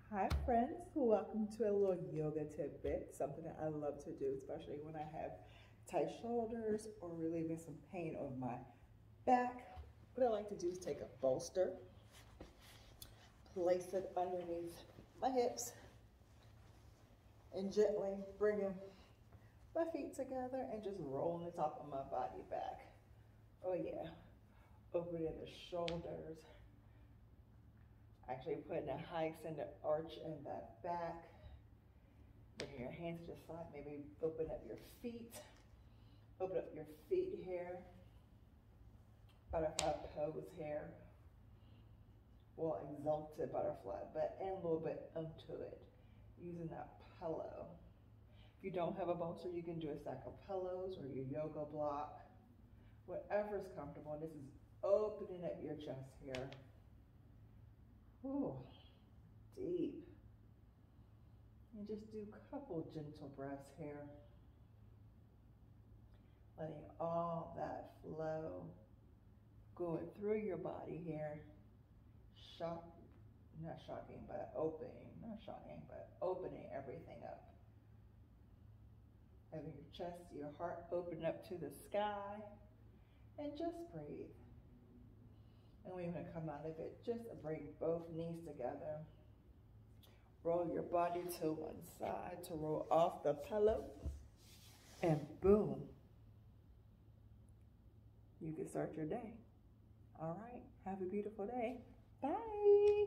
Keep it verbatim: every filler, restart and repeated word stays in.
Hi friends, welcome to a little yoga tidbit, something that I love to do, especially when I have tight shoulders or relieving some pain on my back. What I like to do is take a bolster, place it underneath my hips, and gently bring my feet together and just roll the top of my body back. Oh yeah, opening the shoulders. Actually putting a high extended arch in that back. Bring your hands to the side, maybe open up your feet. Open up your feet here. Butterfly pose here. Well, exalted butterfly, but and a little bit onto it, using that pillow. If you don't have a bolster, you can do a stack of pillows or your yoga block. Whatever's comfortable. This is opening up your chest here. Ooh, deep. And just do a couple gentle breaths here. Letting all that flow going through your body here. Shock, not shocking, but opening, not shocking, but opening everything up. Having your chest, your heart open up to the sky. And just breathe. And we're going to come out of it. Just bring both knees together. Roll your body to one side to roll off the pillow. And boom. You can start your day. All right. Have a beautiful day. Bye.